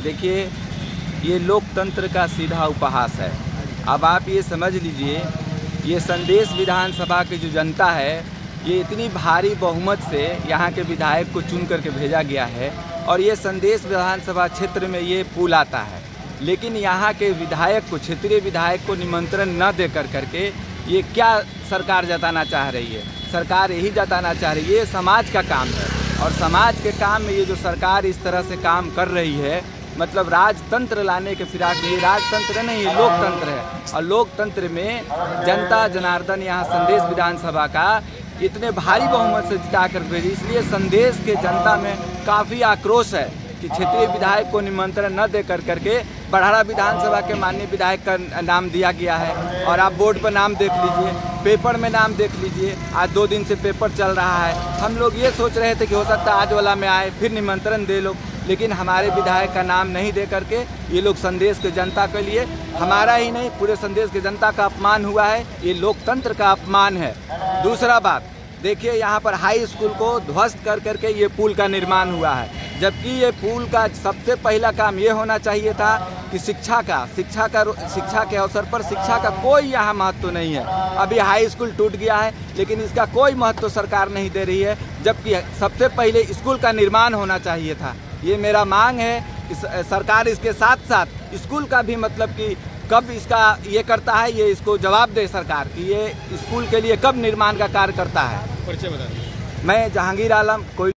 देखिए, ये लोकतंत्र का सीधा उपहास है। अब आप ये समझ लीजिए, ये संदेश विधानसभा की जो जनता है, ये इतनी भारी बहुमत से यहाँ के विधायक को चुन करके भेजा गया है और ये संदेश विधानसभा क्षेत्र में ये पुल आता है, लेकिन यहाँ के विधायक को, क्षेत्रीय विधायक को निमंत्रण न दे करके ये क्या सरकार जताना चाह रही है? सरकार यही जताना चाह रही है ये समाज का काम है, और समाज के काम में ये जो सरकार इस तरह से काम कर रही है, मतलब राजतंत्र लाने के फिराक में, ये राजतंत्र नहीं, ये लोकतंत्र है। और लोकतंत्र में जनता जनार्दन यहाँ संदेश विधानसभा का इतने भारी बहुमत से जिता कर भेजी, इसलिए संदेश के जनता में काफ़ी आक्रोश है कि क्षेत्रीय विधायक को निमंत्रण न दे करके बड़हरा विधानसभा के माननीय विधायक का नाम दिया गया है। और आप बोर्ड पर नाम देख लीजिए, पेपर में नाम देख लीजिए, आज 2 दिन से पेपर चल रहा है। हम लोग ये सोच रहे थे कि हो सकता है आज वाला में आए, फिर निमंत्रण दे लोग, लेकिन हमारे विधायक का नाम नहीं दे करके ये लोग संदेश के जनता के लिए, हमारा ही नहीं पूरे संदेश के जनता का अपमान हुआ है। ये लोकतंत्र का अपमान है। दूसरा बात देखिए, यहाँ पर हाई स्कूल को ध्वस्त कर करके ये पुल का निर्माण हुआ है, जबकि ये पुल का सबसे पहला काम ये होना चाहिए था कि शिक्षा के अवसर पर शिक्षा का कोई यहाँ महत्व नहीं है। अभी हाई स्कूल टूट गया है, लेकिन इसका कोई महत्व सरकार नहीं दे रही है, जबकि सबसे पहले स्कूल का निर्माण होना चाहिए था। ये मेरा मांग है कि सरकार इसके साथ साथ स्कूल का भी, मतलब कि कब इसका ये करता है, ये इसको जवाब दे सरकार कि ये स्कूल के लिए कब निर्माण का कार्य करता है। परिचय बता दीजिए। मैं जहांगीर आलम, कोयला